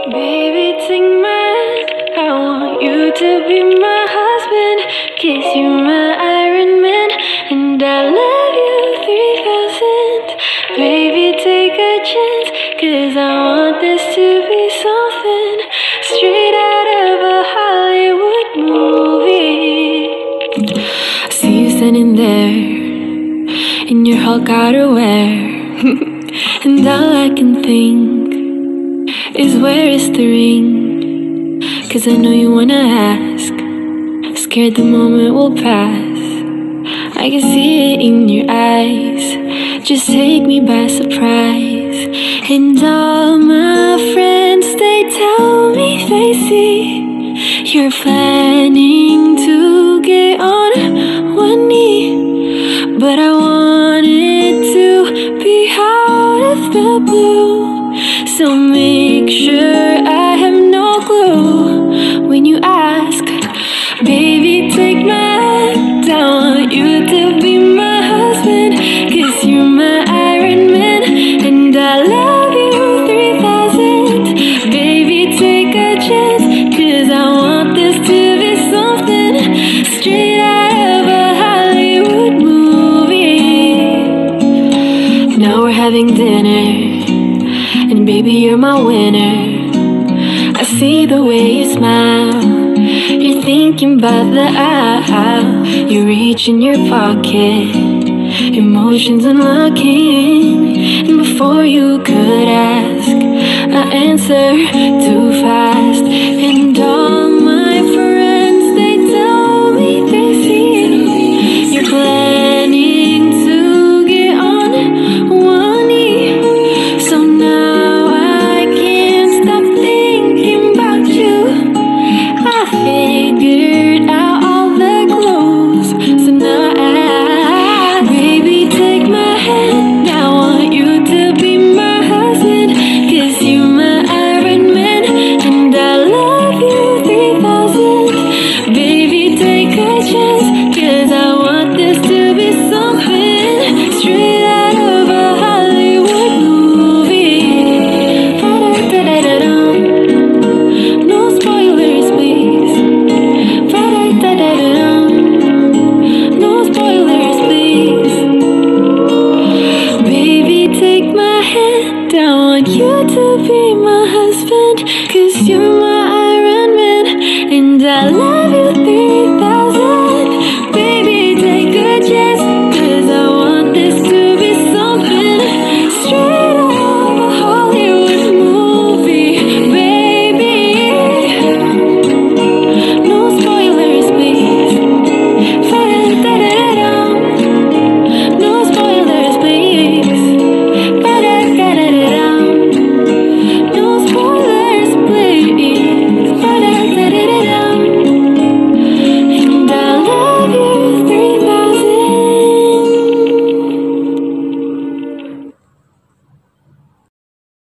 Baby, take my hand. I want you to be my husband. Kiss you, my Iron Man. And I love you 3000. Baby, take a chance. Cause I want this to be something straight out of a Hollywood movie. See you standing there in your Hulk outerwear. And all I can think is where is the ring? Cause I know you wanna ask. Scared the moment will pass. I can see it in your eyes. Just take me by surprise. And all my friends, they tell me they see you're planning to get on one knee. But I want it to be out of the blue. So make sure I have no clue when you ask. Baby, take my hand. I want you to be my husband. Cause you're my Iron Man. And I love you 3000. Baby, take a chance. Cause I want this to be something straight out of a Hollywood movie. Now we're having dinner. And baby, you're my winner. I see the way you smile. You're thinking about the aisle. You reach in your pocket, emotions unlocking. And before you could ask, I answer too fast. And all my friends, they tell me they see you're planning to get on one knee. So now I can't stop thinking about you. I figured out all the clues. So now baby, take my hand. I want you to be my husband. Cause you're my Iron Man. And I love you 3000. Baby, take a chance. Cause I want this to be something straight out of a Hollywood movie. No spoilers, please. No spoilers, please. Baby, take my hand. I want you to be my husband. Cause you're